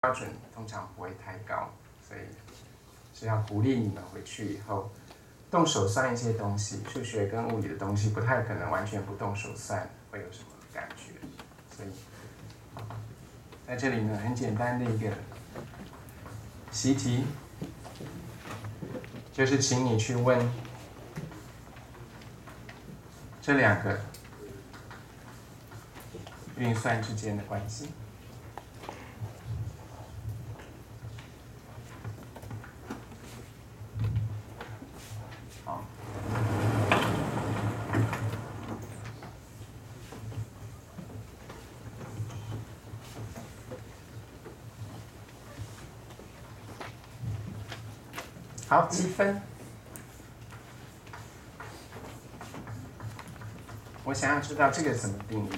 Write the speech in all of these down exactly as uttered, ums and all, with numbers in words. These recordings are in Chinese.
标准通常不会太高，所以是要鼓励你们回去以后动手算一些东西，数学跟物理的东西不太可能完全不动手算会有什么感觉，所以在这里呢，很简单的一个习题，就是请你去问这两个运算之间的关系。好，好，积分。我想要知道这个怎么定义。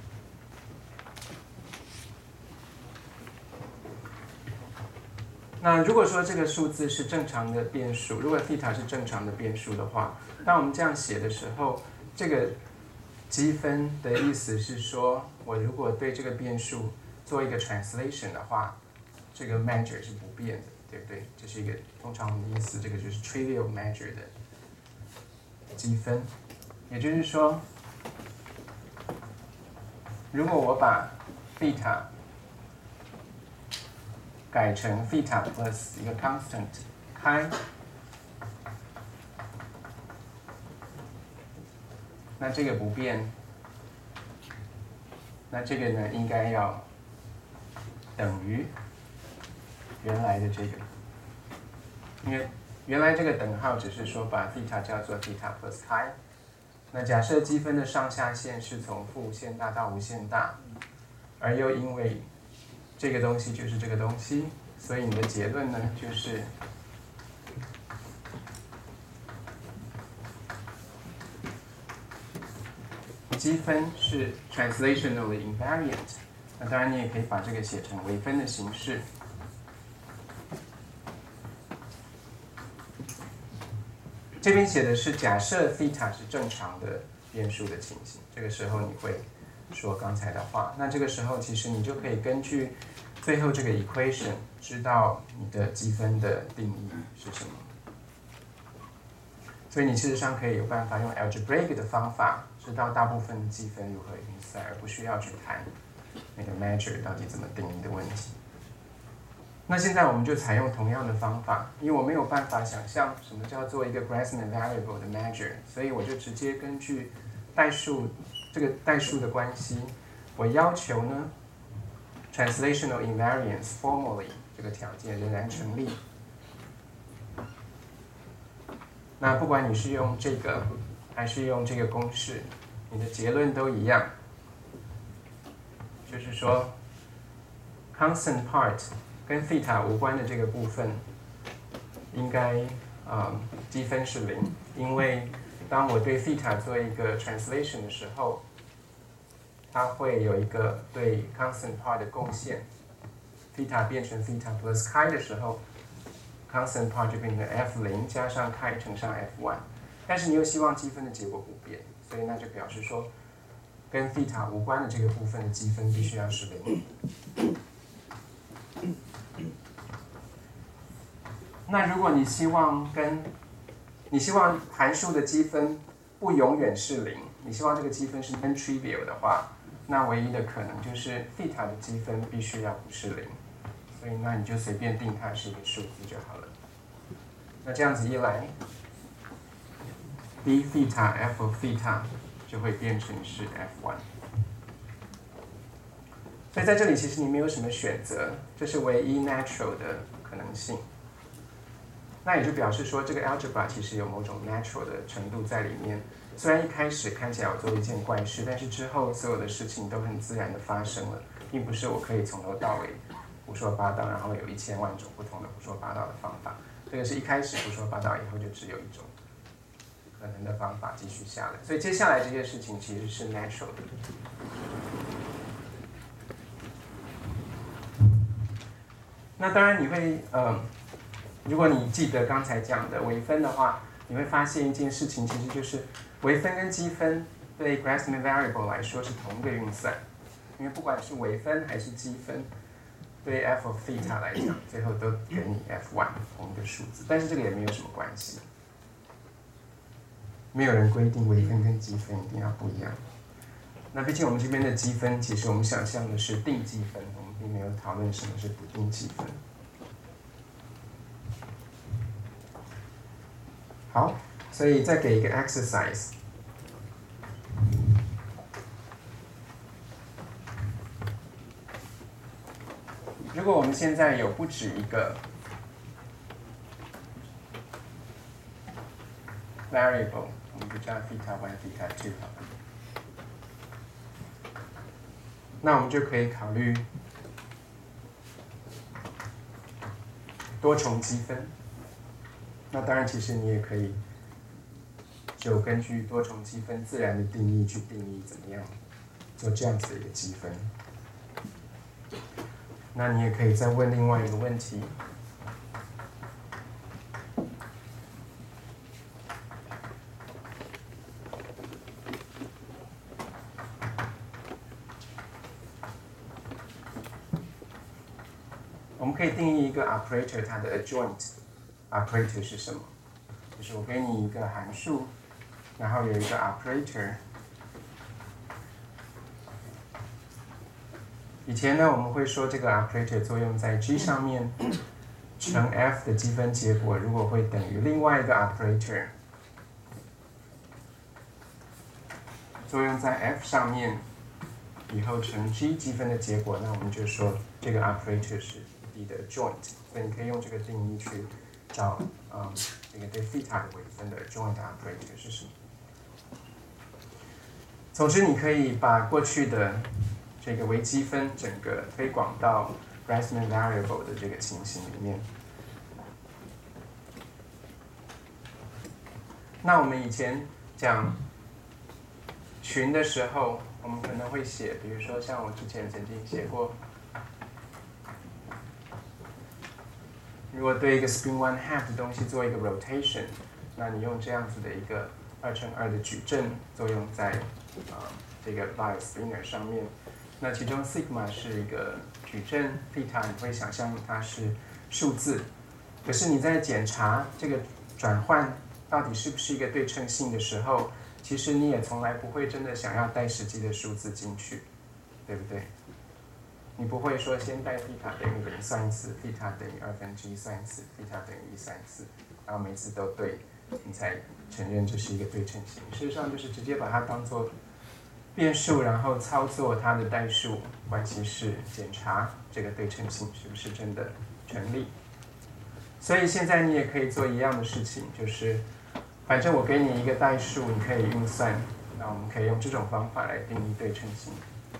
那如果说这个数字是正常的变数，如果 θ 是正常的变数的话，当我们这样写的时候，这个积分的意思是说，我如果对这个变数做一个 translation 的话，这个 measure 是不变的，对不对？这是一个通常我们的意思，这个就是 trivial measure 的积分，也就是说，如果我把 θ 改成 θ plus 一个 constant 开，那这个不变，那这个呢应该要等于原来的这个，因为原来这个等号只是说把 θ 叫做 θ plus 开，那假设积分的上下限是从负无限大到无限大，而又因为这个东西就是这个东西，所以你的结论呢就是积分是 translationally invariant。那当然你也可以把这个写成微分的形式。这边写的是假设 θ 是正常的变数的情形，这个时候你会说刚才的话。那这个时候其实你就可以根据最后这个 equation 知道你的积分的定义是什么。所以你事实上可以有办法用 algebraic 的方法知道大部分的积分如何运算，而不需要去谈那个 measure 到底怎么定义的问题。那现在我们就采用同样的方法，因为我没有办法想象什么叫做一个 Grassmann variable 的 measure， 所以我就直接根据代数这个代数的关系，我要求呢 translational invariance formally 这个条件仍然成立。那不管你是用这个还是用这个公式，你的结论都一样，就是说 constant part 跟 θ 无关的这个部分，应该呃积分是零，因为当我对 θ 做一个 translation 的时候，它会有一个对 constant part 的贡献。θ 变成 θ plus chi 的时候 ，constant part 就变成 f 零 加上 chi 乘上 f 一，但是你又希望积分的结果不变，所以那就表示说，跟 θ 无关的这个部分的积分必须要是零。那如果你希望跟你希望函数的积分不永远是零，你希望这个积分是 non-trivial 的话，那唯一的可能就是 θ 的积分必须要不是零，所以那你就随便定它是一个数字就好了。那这样子一来 d θ f of θ 就会变成是 f 一。所以在这里其实你没有什么选择，这是唯一 natural 的可能性。那也就表示说，这个 algebra 其实有某种 natural 的程度在里面。虽然一开始看起来我做了一件怪事，但是之后所有的事情都很自然的发生了，并不是我可以从头到尾胡说八道，然后有一千万种不同的胡说八道的方法。这个是一开始胡说八道，以后就只有一种可能的方法继续下来。所以接下来这些事情其实是 natural 的。那当然你会，呃，如果你记得刚才讲的微分的话，你会发现一件事情，其实就是微分跟积分对 Grassmann variable 来说是同一个运算，因为不管是微分还是积分， 对 f of theta 来讲，最后都给你 f 一 同一个数字，但是这个也没有什么关系。没有人规定微分跟积分一定要不一样。那毕竟我们这边的积分，其实我们想象的是定积分，我们并没有讨论什么是不定积分。好，所以再给一个 exercise。如果我们现在有不止一个 variable， 我们就叫 theta one、theta two 好了。那我们就可以考虑多重积分。那当然，其实你也可以就根据多重积分自然的定义去定义怎么样做这样子的一个积分。那你也可以再问另外一个问题。我们可以定义一个 operator， 它的 adjoint operator 是什么？就是我给你一个函数，然后有一个 operator。以前呢，我们会说这个 operator 作用在 G 上面，乘 f 的积分结果如果会等于另外一个 operator 作用在 f 上面，以后乘 G 积分的结果，那我们就说这个 operator 是 D 的 adjoint， 所以你可以用这个定义去找嗯这个对 theta 的微分的 adjoint operator 是什么。总之，你可以把过去的这个微积分整个推广到 Grassmann variable 的这个情形里面。那我们以前讲群的时候，我们可能会写，比如说像我之前曾经写过，如果对一个 spin one half 的东西做一个 rotation， 那你用这样子的一个二乘二的矩阵作用在呃这个 by spinner 上面。那其中 sigma 是一个矩阵 ，theta 你会想象它是数字，可是你在检查这个转换到底是不是一个对称性的时候，其实你也从来不会真的想要带实际的数字进去，对不对？你不会说先带 theta 等于零算一次 ，theta 等于二分之一算一次 ，theta 等于一算一次，然后每次都对，你才承认这是一个对称性。事实上就是直接把它当作变数，然后操作它的代数关系式，检查这个对称性是不是真的成立。所以现在你也可以做一样的事情，就是反正我给你一个代数，你可以运算，那我们可以用这种方法来定义对称性。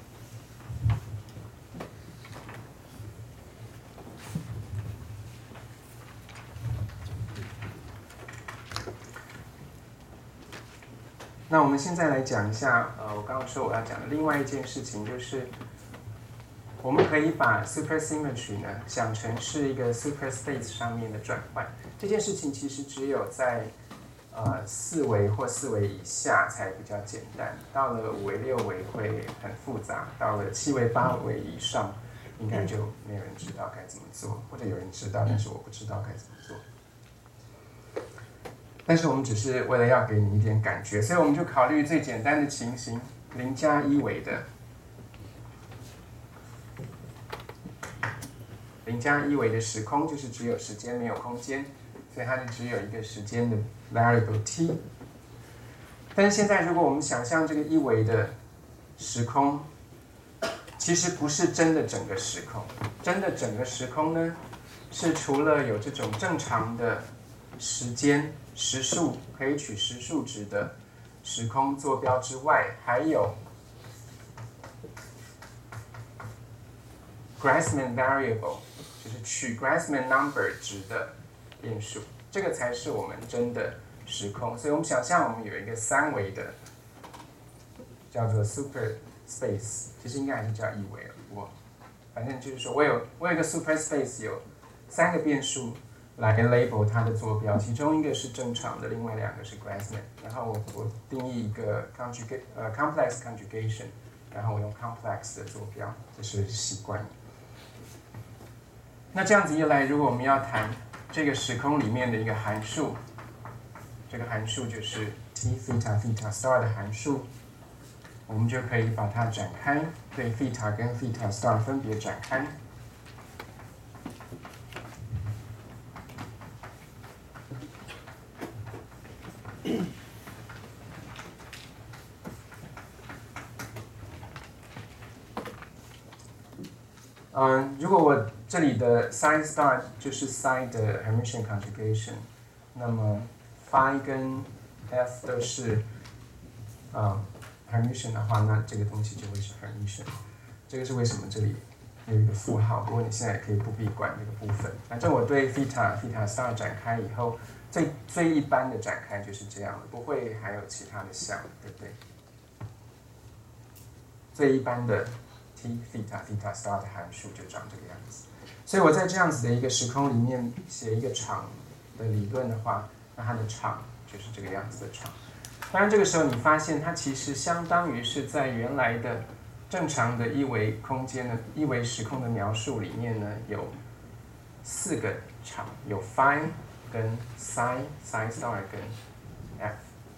那我们现在来讲一下，呃，我刚刚说我要讲的另外一件事情，就是我们可以把 supersymmetry 呢想成是一个 superspace 上面的转换。这件事情其实只有在呃四维或四维以下才比较简单，到了五维六维会很复杂，到了七维八维以上，应该就没有人知道该怎么做，或者有人知道，但是我不知道该怎么做。但是我们只是为了要给你一点感觉，所以我们就考虑最简单的情形，零加一维的，零加一维的时空就是只有时间没有空间，所以它就只有一个时间的 variable t。但是现在如果我们想象这个一维的时空，其实不是真的整个时空，真的整个时空呢，是除了有这种正常的时间实数可以取实数值的时空坐标之外，还有 Grassmann variable， 就是取 Grassmann number 值的变数，这个才是我们真的时空。所以我们想象我们有一个三维的叫做 superspace， 其实应该还是叫一维了，不过反正就是说我有我有一个 superspace 有三个变数来 label 它的坐标，其中一个是正常的，另外两个是 Grassmann。然后我我定义一个 conjugate 呃 complex conjugation， 然后我用 complex 的坐标，这是习惯。 那这样子一来，如果我们要谈这个时空里面的一个函数，这个函数就是 t theta theta star 的函数，我们就可以把它展开，对 theta 跟 theta star 分别展开。嗯，如果我这里的 psi star 就是 psi 的 Hermitian conjugation， 那么 phi 跟 f 都是呃 Hermitian 的话，那这个东西就会是 Hermitian。这个是为什么这里有一个负号，不过你现在可以不必管这个部分。反正我对 theta theta star 展开以后，最最一般的展开就是这样，不会还有其他的项，对不对？最一般的 t theta theta star 的函数就长这个样子。所以我在这样子的一个时空里面写一个场的理论的话，那它的场就是这个样子的场。当然这个时候你发现它其实相当于是在原来的正常的一维空间的一维时空的描述里面呢，有四个场，有 phi 跟 psi psi star 跟 f。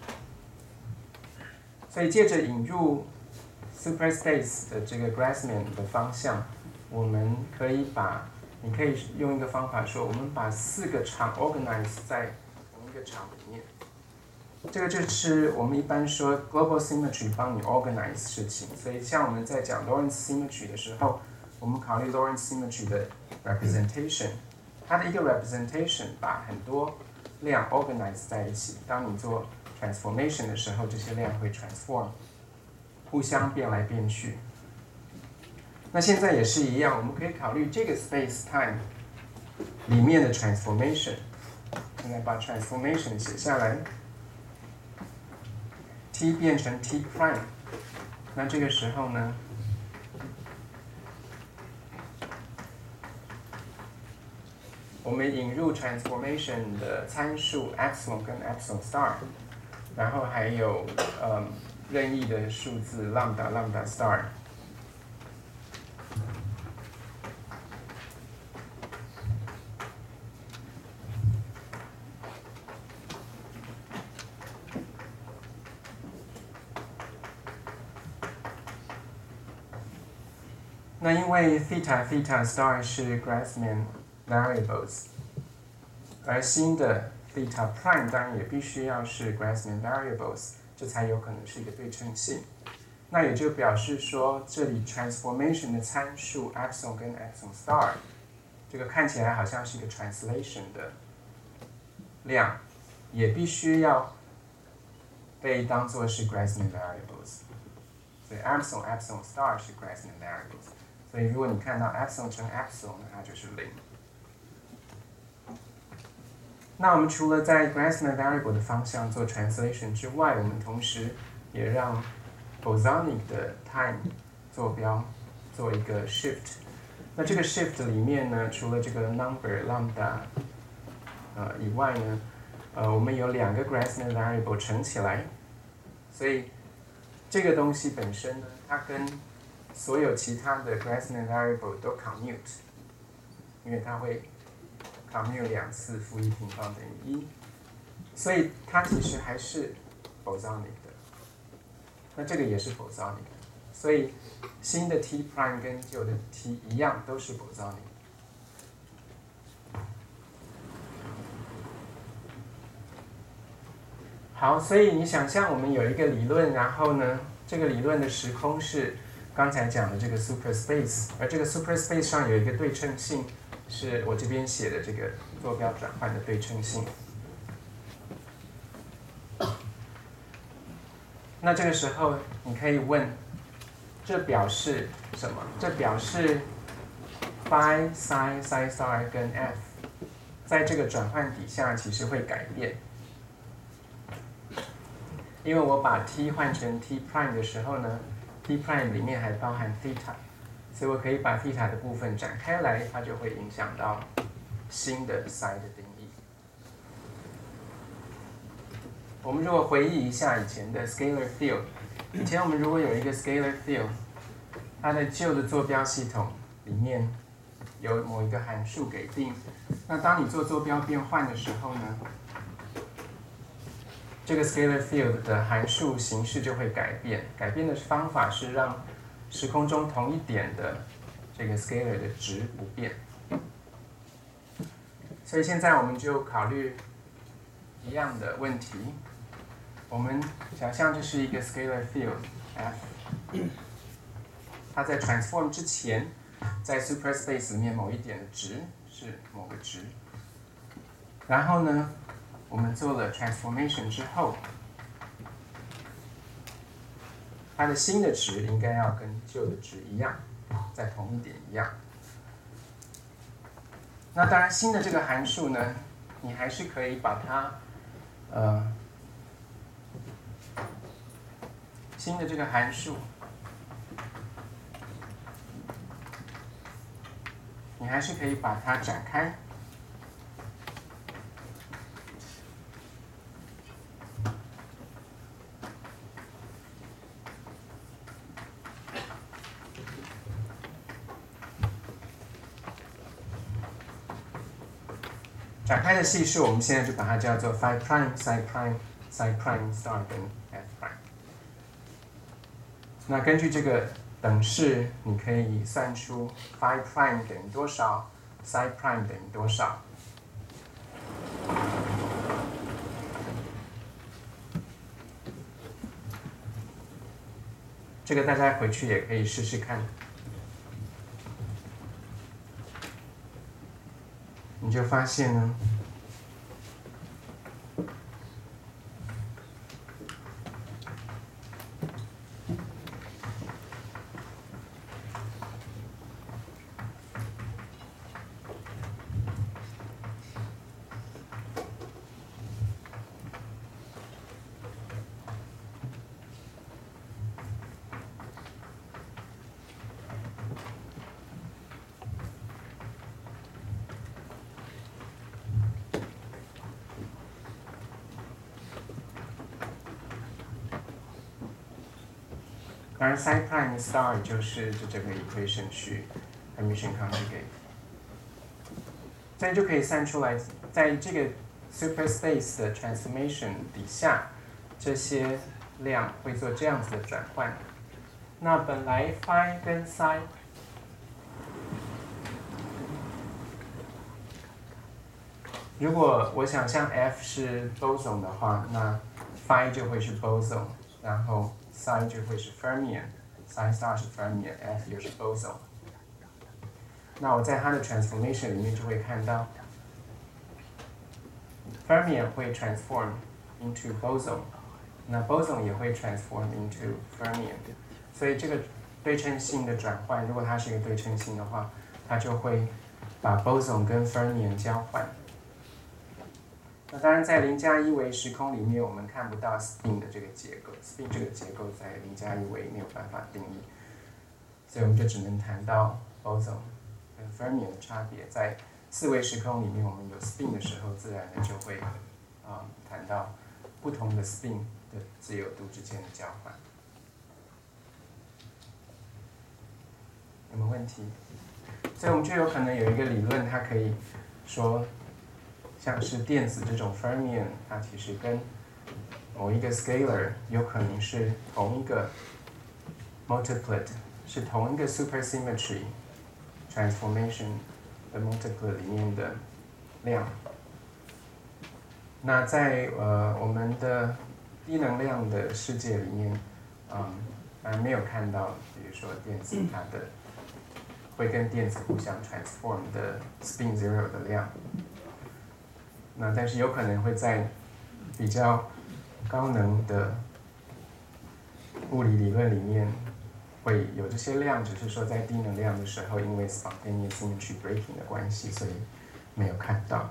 所以借着引入 superspace 的这个 Grassmann 的方向，我们可以把，你可以用一个方法说，我们把四个场 organize 在同一个场里面。这个就是我们一般说 global symmetry 帮你 organize 事情。所以像我们在讲 Lorentz symmetry 的时候，我们考虑 Lorentz symmetry 的 representation， 它的一个 representation 把很多量 organize 在一起。当你做 transformation 的时候，这些量会 transform。互相变来变去。那现在也是一样，我们可以考虑这个 space-time 里面的 transformation。现在把 transformation 写下来 ，t 变成 t prime， 那这个时候呢，我们引入 transformation 的参数 epsilon 跟 epsilon star， 然后还有嗯。任意的数字 lambda lambda star， 那因为 theta theta star 是 Grassmann variables， 而新的 theta prime 当然也必须要是 Grassmann variables。这才有可能是一个对称性。那也就表示说，这里 transformation 的参数 epsilon 跟 epsilon star， 这个看起来好像是一个 translation 的量，也必须要被当作是 Grassmann variables。所以 epsilon epsilon star 是 Grassmann variables。所以如果你看到 epsilon 乘 epsilon， 那它就是零。那我们除了在 Grassmann variable 的方向做 translation 之外，我们同时也让 bosonic 的 time 坐标做一个 shift。那这个 shift 里面呢，除了这个 number lambda 呃以外呢，呃我们有两个 Grassmann variable 乘起来，所以这个东西本身呢，它跟所有其他的 Grassmann variable 都 commute， 因为它会commute 两次负一平方等于一，所以它其实还是 bosonic 的。那这个也是 bosonic 的，所以新的 t prime 跟旧的 t 一样都是 bosonic。好，所以你想象我们有一个理论，然后呢，这个理论的时空是刚才讲的这个 superspace， 而这个 superspace 上有一个对称性。是我这边写的这个坐标转换的对称性。那这个时候你可以问，这表示什么？这表示 phi psi psi star 跟 f 在这个转换底下其实会改变，因为我把 t 换成 t prime 的时候呢 ，t prime 里面还包含 theta。所以我可以把 theta 的部分展开来，它就会影响到新的 psi 的定义。我们如果回忆一下以前的 scalar field， 以前我们如果有一个 scalar field， 它的旧的坐标系统里面由某一个函数给定。那当你做坐标变换的时候呢，这个 scalar field 的函数形式就会改变。改变的方法是让时空中同一点的这个 scalar 的值不变。所以现在我们就考虑一样的问题。我们想象这是一个 scalar field f， 它在 transform 之前，在 superspace 里面某一点的值是某个值。然后呢，我们做了 transformation 之后，它的新的值应该要跟旧的值一样，在同一点一样。那当然，新的这个函数呢，你还是可以把它，呃，新的这个函数，你还是可以把它展开。展开的系数，我们现在就把它叫做 phi prime, psi prime, psi prime star 跟 f prime。那根据这个等式，你可以算出 phi prime 等于多少 ，psi prime 等于多少。这个大家回去也可以试试看。你就发现呢，当然 psi prime star 就是这整个 equation 去 Hermitian conjugate， 这样就可以算出来，在这个 superspace 的 transformation 底下，这些量会做这样子的转换。那本来 phi 跟 psi， 如果我想象 f 是 boson 的话，那 phi 就会是 boson， 然后 psi 就会是 fermion，psi star 是 fermion，f 又是 boson。那我在它的 transformation 里面就会看到 fermion 会 transform into boson， 那 boson 也会 transform into fermion， 所以这个对称性的转换，如果它是一个对称性的话，它就会把 boson 跟 fermion 交换。那当然，在零加一维时空里面，我们看不到 spin 的这个结构 ，spin 这个结构在零加一维没有办法定义，所以我们就只能谈到 boson 跟 fermion 的差别。在四维时空里面，我们有 spin 的时候，自然的就会啊、嗯、谈到不同的 spin 的自由度之间的交换。有没有问题？所以我们就有可能有一个理论，它可以说，像是电子这种 fermion， 它其实跟某一个 scalar 有可能是同一个 multiplet， 是同一个 supersymmetry transformation 的 multiplet 里面的量。那在呃我们的低能量的世界里面，嗯，还没有看到，比如说电子它的会跟电子互相 transform 的 spin zero 的量。那但是有可能会在比较高能的物理理论里面会有这些量，只是说在低能量的时候，因为 spontaneous symmetry breaking 的关系，所以没有看到。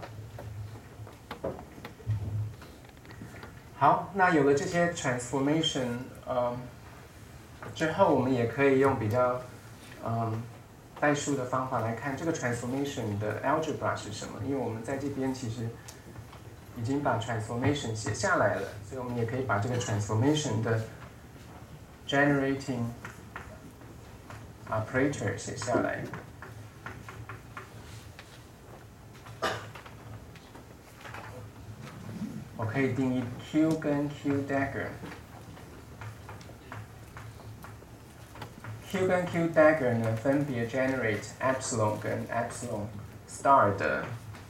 好，那有了这些 transformation， 呃，之后我们也可以用比较嗯代数的方法来看这个 transformation 的 algebra 是什么，因为我们在这边其实已经把 transformation 写下来了，所以我们也可以把这个 transformation 的 generating operator 写下来。 我可以定义 Q 跟 Q dagger。Q 跟 Q dagger 呢，分别 generate epsilon 跟 epsilon star 的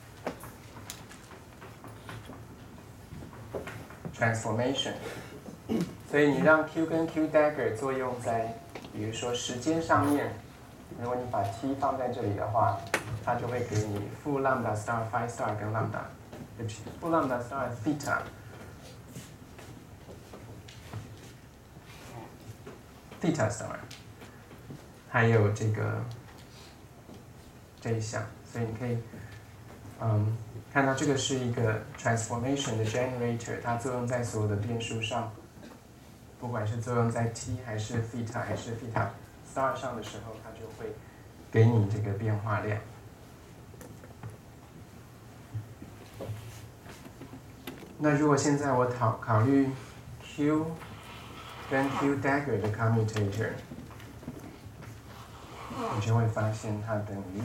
transformation。所以你让 Q 跟 Q dagger 作用在，比如说时间上面，如果你把 t 放在这里的话，它就会给你负 lambda star phi star 跟 lambda， 对不起，负 lambda star theta theta star， 还有这个这一项，所以你可以嗯看到这个是一个 transformation 的 generator， 它作用在所有的变数上。不管是作用在 t 还是 theta 还是 theta star 上的时候，它就会给你这个变化量。那如果现在我考考虑 Q 跟 Q dagger 的 commutator， 你就会发现它等于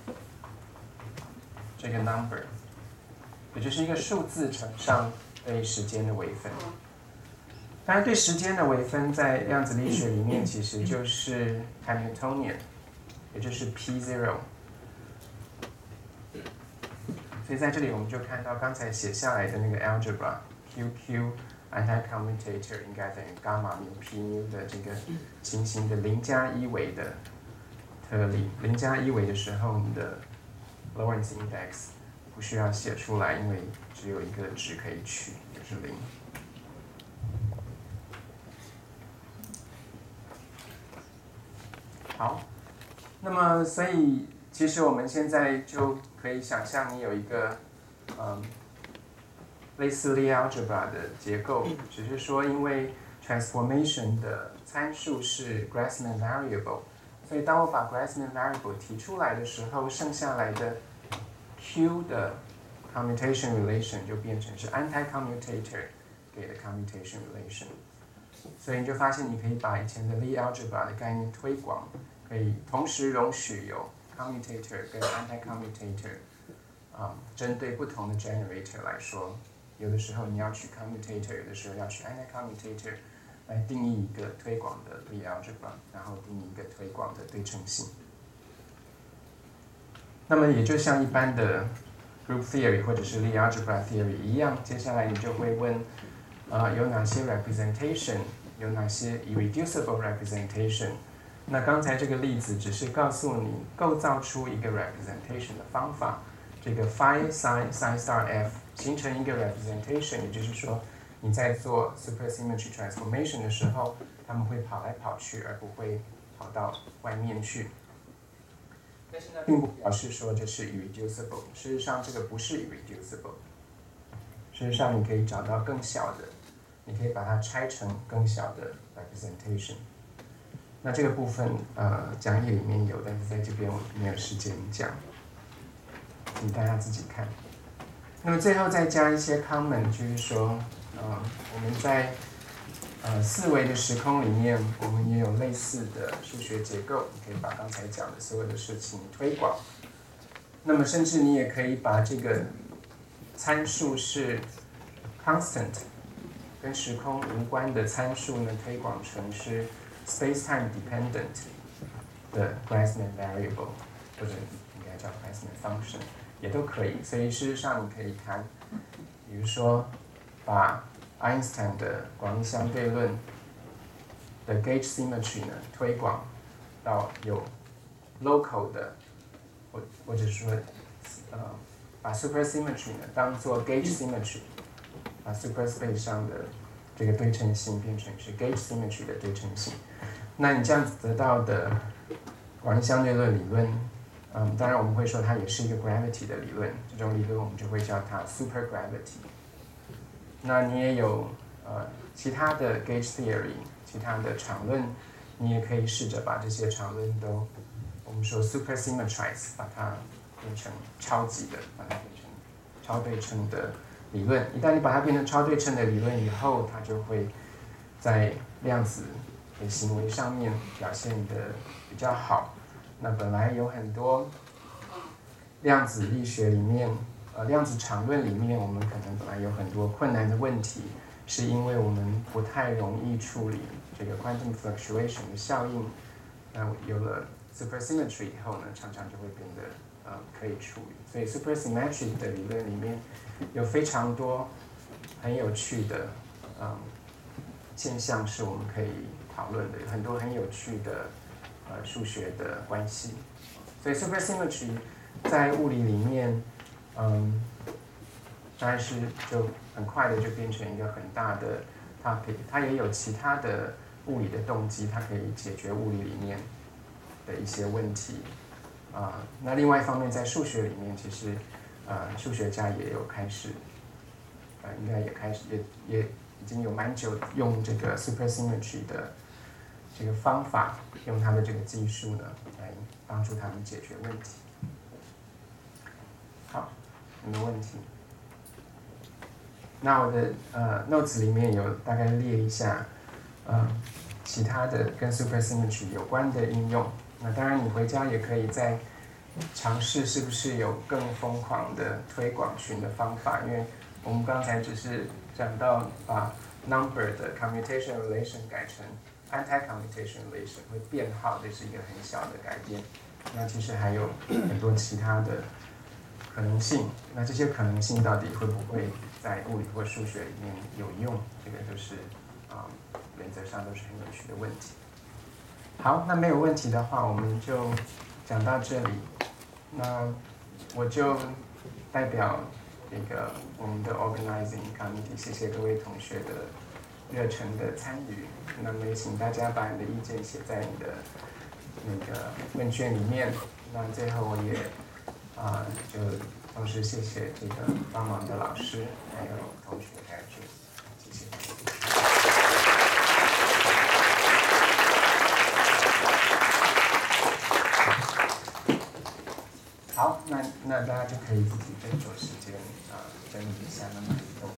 这个 number， 也就是一个数字乘上对时间的微分。当然，对时间的微分在量子力学里面其实就是 Hamiltonian， 也就是 P zero。所以在这里我们就看到刚才写下来的那个 algebra Q Q anti-commutator 应该等于伽马缪 P 缪的这个情形的零加一维的特例。零加一维的时候，你的 Lorentz index 不需要写出来，因为只有一个值可以取，就是零。好，那么所以其实我们现在就可以想象，你有一个嗯类似 Lie algebra 的结构，只是说因为 transformation 的参数是 Grassmann variable， 所以当我把 Grassmann variable 提出来的时候，剩下来的 Q 的 commutation relation 就变成是 anti-commutator 给的 commutation relation。所以你就发现，你可以把以前的 Lie algebra 的概念推广，可以同时容许有 commutator 跟 anti-commutator， 啊、嗯，针对不同的 generator 来说，有的时候你要取 commutator， 有的时候要取 anti-commutator， 来定义一个推广的 Lie algebra， 然后定义一个推广的对称性。那么也就像一般的 group theory 或者是 Lie algebra theory 一样，接下来你就会问。呃，有哪些 representation， 有哪些 irreducible representation？ 那刚才这个例子只是告诉你构造出一个 representation 的方法，这个 phi sin sin star f 形成一个 representation， 也就是说你在做 supersymmetry transformation 的时候，他们会跑来跑去，而不会跑到外面去。但是呢，并不表示说这是 irreducible， 事实上这个不是 irreducible。事实上，你可以找到更小的，你可以把它拆成更小的 representation。那这个部分，呃，讲义里面有，但是在这边我没有时间讲，请大家自己看。那么最后再加一些 comment， 就是说，呃，我们在呃四维的时空里面，我们也有类似的数学结构，你可以把刚才讲的所有的事情推广。那么甚至你也可以把这个参数是 constant， 跟时空无关的参数呢，推广成是 space-time dependent 的 Grassmann variable， 或者应该叫 Grassmann function， 也都可以。所以事实上你可以看，比如说把 Einstein 的广义相对论的 gauge symmetry 呢推广到有 local 的，或或者说呃。把 supersymmetry 呢当做 gauge symmetry， 把 superspace 上的这个对称性变成是 gauge symmetry 的对称性。那你这样子得到的广义相对论理论，嗯，当然我们会说它也是一个 gravity 的理论，这种理论我们就会叫它 supergravity。那你也有呃其他的 gauge theory， 其他的场论，你也可以试着把这些场论都我们说 supersymmetrize， 把它变成超级的，把它变成超对称的理论。一旦你把它变成超对称的理论以后，它就会在量子的行为上面表现得比较好。那本来有很多量子力学里面呃量子场论里面，我们可能本来有很多困难的问题，是因为我们不太容易处理这个 quantum fluctuation 的效应。那有了 supersymmetry 以后呢，常常就会变得呃可以处理。所以 supersymmetry 的理论里面有非常多很有趣的嗯现象是我们可以讨论的，有很多很有趣的呃数学的关系。所以 supersymmetry 在物理里面，嗯，当然是就很快的就变成一个很大的 topic。它也有其他的物理的动机，它可以解决物理里面的一些问题。啊、呃，那另外一方面，在数学里面，其实呃数学家也有开始，呃应该也开始也也已经有蛮久用这个 supersymmetry 的这个方法，用他的这个技术呢，来帮助他们解决问题。好，有没有问题？那我的呃 notes 里面有大概列一下，呃，其他的跟 supersymmetry 有关的应用。那当然，你回家也可以再尝试是不是有更疯狂的推广群的方法，因为我们刚才只是讲到把 number 的 commutation relation 改成 anti-commutation relation 会变号，这是一个很小的改变。那其实还有很多其他的可能性，那这些可能性到底会不会在物理或数学里面有用？这个就是啊、嗯，原则上都是很有趣的问题。好，那没有问题的话，我们就讲到这里。那我就代表这个我们的 organizing committee， 谢谢各位同学的热忱的参与。那么也请大家把你的意见写在你的那个问卷里面。那最后我也啊、呃，就同时谢谢这个帮忙的老师还有同学还有助理，谢谢。好，那那大家就可以自己斟酌时间啊、呃，整理一下，那么。